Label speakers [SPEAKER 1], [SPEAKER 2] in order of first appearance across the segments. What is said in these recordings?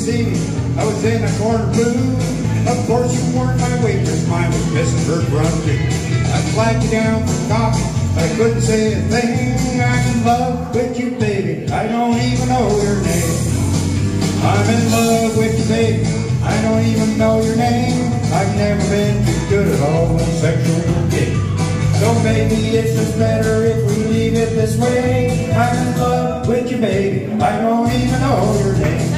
[SPEAKER 1] see me, I was in a corner blue. Of course you weren't my waitress, mine was missing her front too. I flagged you down for coffee, I couldn't say a thing. I'm in love with you, baby, I don't even know your name. I'm in love with you, baby, I don't even know your name. I've never been too good at all in sexual game. So baby, it's just better if we leave it this way. I'm in love with you, baby, I don't even know your name.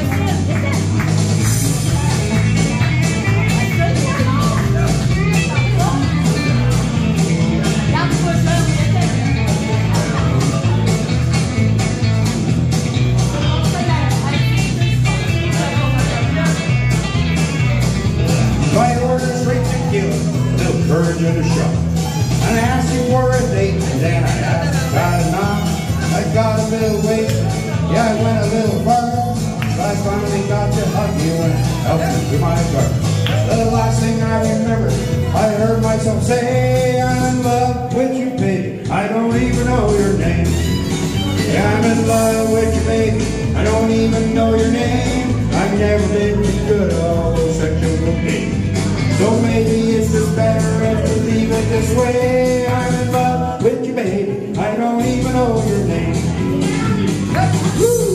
[SPEAKER 1] My order's straight to kill, a little courage and a shot. And I asked you for a date, and then I asked you got a knock. I got a little weight, yeah, I went a little far. But I finally got to hug you and help you to my car. The last thing I remember, I heard myself say, I'm in love with you, baby, I don't even know your name. Yeah, I'm in love with you, baby, I don't even know your name. I've never been too good at all those sexual games. So maybe it's just better if we leave it this way. I'm in love with you, baby, I don't even know your name. Woo!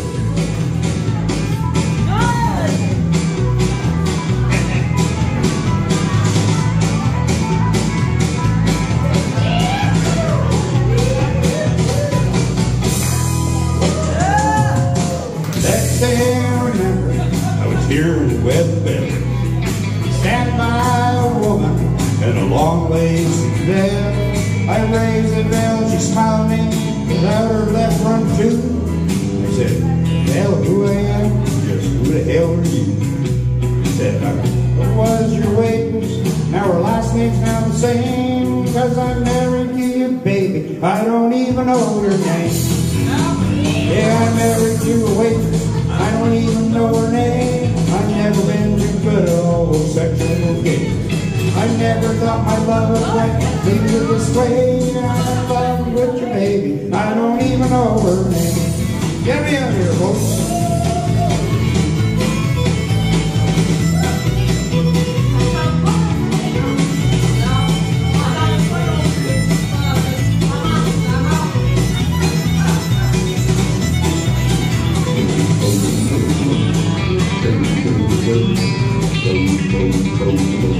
[SPEAKER 1] That day I remember I was here in the West Bend, standing by a woman in a long lazy bed. I raised the bell, she smiled at me without her left front tooth. I said, hell, who I am? Just who the hell are you? She said, what was your waitress? Now her last name's now the same. Cause I'm married to you, baby, I don't even know your name. Yeah, I'm married to a waitress, I don't even know her name. I've never been too good at all those sexual games. I never thought my love was right, leave it this way. I'm in love with you, baby, I don't even know her name. Get me out here, folks. Go, go, go, go, go.